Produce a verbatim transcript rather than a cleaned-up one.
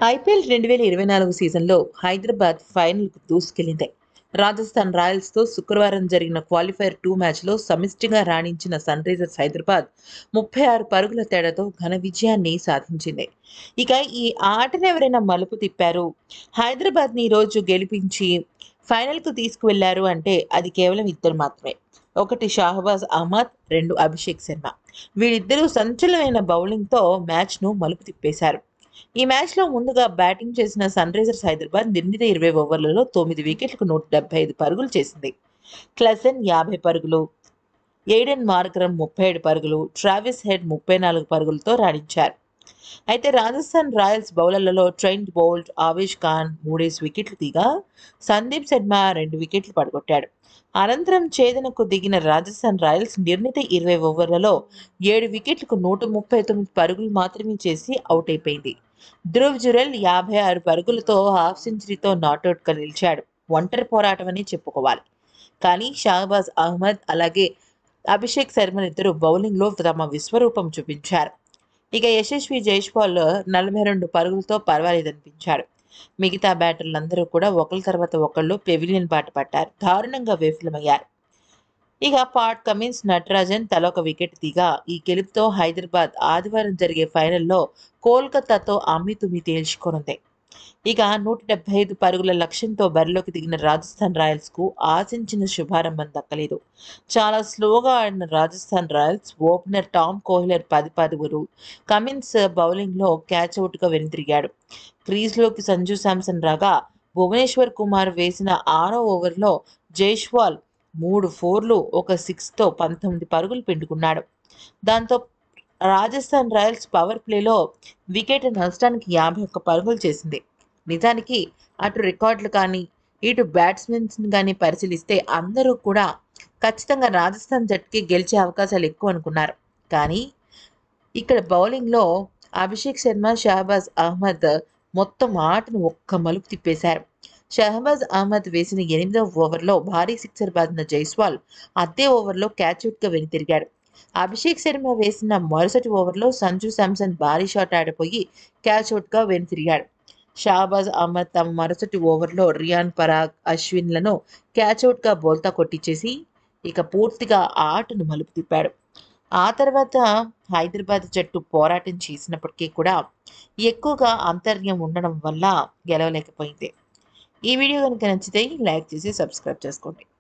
IPL రెండు వేల ఇరవై నాలుగు సీజన్లో హైదరాబాద్ ఫైనల్కు దూసుకెళ్లింది. రాజస్థాన్ రాయల్స్తో శుక్రవారం జరిగిన క్వాలిఫైర్ టూ మ్యాచ్లో సమిష్టిగా రాణించిన సన్ రైజర్స్ హైదరాబాద్ ముప్పై ఆరు పరుగుల తేడాతో ఘన విజయాన్ని సాధించింది. ఇక ఈ ఆటను ఎవరైనా మలుపు తిప్పారు, హైదరాబాద్ని ఈరోజు గెలిపించి ఫైనల్కు తీసుకువెళ్లారు అంటే అది కేవలం ఇద్దరు మాత్రమే. ఒకటి షాహబాజ్ అహ్మద్, రెండు అభిషేక్ శర్మ. వీళ్ళిద్దరూ సంచలనమైన బౌలింగ్తో మ్యాచ్ను మలుపు తిప్పేశారు. ఈ మ్యాచ్లో ముందుగా బ్యాటింగ్ చేసిన సన్ రైజర్స్ హైదరాబాద్ నిర్ణీత ఇరవై ఓవర్లలో తొమ్మిది వికెట్లకు నూట డెబ్బై ఐదు పరుగులు చేసింది. క్లసెన్ యాభై పరుగులు, ఎయిడెన్ మార్కరమ్ ముప్పై ఏడు పరుగులు, ట్రావిస్ హెడ్ ముప్పై నాలుగు పరుగులతో రాణించారు. అయితే రాజస్థాన్ రాయల్స్ బౌలర్లలో ట్రెంట్ బోల్ట్, ఆవేష్ ఖాన్ మూడేసి వికెట్లు తీగా సందీప్ శర్మ రెండు వికెట్లు పడగొట్టాడు. అనంతరం ఛేదనకు దిగిన రాజస్థాన్ రాయల్స్ నిర్ణీత ఇరవై ఓవర్లలో ఏడు వికెట్లకు నూట ముప్పై తొమ్మిది పరుగులు మాత్రమే చేసి అవుట్ అయిపోయింది. ధ్రువ్ జురెల్ యాభై ఆరు పరుగులతో హాఫ్ సెంచరీతో నాట్అవుట్గా నిలిచాడు. ఒంటరి పోరాటం అని చెప్పుకోవాలి. కానీ షాహబాజ్ అహ్మద్ అలాగే అభిషేక్ శర్మలిద్దరూ బౌలింగ్లో తమ విశ్వరూపం చూపించారు. ఇక యశస్వి జైస్వాల్ నలభై రెండు పరుగులతో పర్వాలేదనిపించాడు. మిగతా బ్యాటర్లందరూ కూడా ఒకరి తర్వాత ఒకళ్ళు పెవిలియన్ బాట పట్టారు, దారుణంగా విఫలమయ్యారు. ఇక పాట్ కమిన్స్, నటరాజన్ తలొక వికెట్ తీగా ఈ గెలుపుతో హైదరాబాద్ ఆదివారం జరిగే ఫైనల్లో కోల్కతాతో అమ్మితుమ్మి తేల్చుకోనుంది. ఇక నూట డెబ్బై ఐదు పరుగుల లక్ష్యంతో బరిలోకి దిగిన రాజస్థాన్ రాయల్స్కు ఆశించిన శుభారంభం దక్కలేదు. చాలా స్లోగా ఆడిన Rajasthan royals opener Tom Kohler పది పరుగులు, కమిన్స్ బౌలింగ్లో క్యాచ్అవుట్గా వెనుతిరిగాడు. క్రీజ్లోకి సంజు శాంసన్ రాగా భువనేశ్వర్ కుమార్ వేసిన ఆరో ఓవర్లో జైస్వాల్ మూడు ఫోర్లు ఒక సిక్స్తో పంతొమ్మిది పరుగులు పిండుకున్నాడు. దాంతో రాజస్థాన్ రాయల్స్ పవర్ ప్లేలో వికెట్ నష్టానికి యాభై ఒక్క పరుగులు చేసింది. నిజానికి అటు రికార్డులు కానీ ఇటు బ్యాట్స్మెన్స్ కానీ పరిశీలిస్తే అందరూ కూడా ఖచ్చితంగా రాజస్థాన్ జట్టుకి గెలిచే అవకాశాలు ఎక్కువ అనుకున్నారు. కానీ ఇక్కడ బౌలింగ్లో అభిషేక్ శర్మ, షహబాజ్ అహ్మద్ మొత్తం ఆటను ఒక్క మలుపు తిప్పేశారు. షహబాజ్ అహ్మద్ వేసిన ఎనిమిదవ ఓవర్లో భారీ సిక్సర్ బాదిన జైస్వాల్ అదే ఓవర్లో క్యాచ్అవుట్గా వెనుతిరిగాడు. అభిషేక్ శర్మ వేసిన మరుసటి ఓవర్లో సంజు శాంసన్ భారీ షాట్ ఆడిపోయి క్యాచ్అవుట్గా వెనుతిరిగాడు. షహబాజ్ అహ్మద్ తమ మరుసటి ఓవర్లో రియాన్ పరాగ్, అశ్విన్లను క్యాచ్అవుట్గా బోల్తా కొట్టించేసి ఇక పూర్తిగా ఆటను మలుపు తిప్పాడు. ఆ తర్వాత హైదరాబాద్ జట్టు పోరాటం చేసినప్పటికీ కూడా ఎక్కువగా అంతర్యం ఉండడం వల్ల గెలవలేకపోయింది. ఈ వీడియో కనుక నచ్చితే లైక్ చేసి సబ్స్క్రైబ్ చేసుకోండి.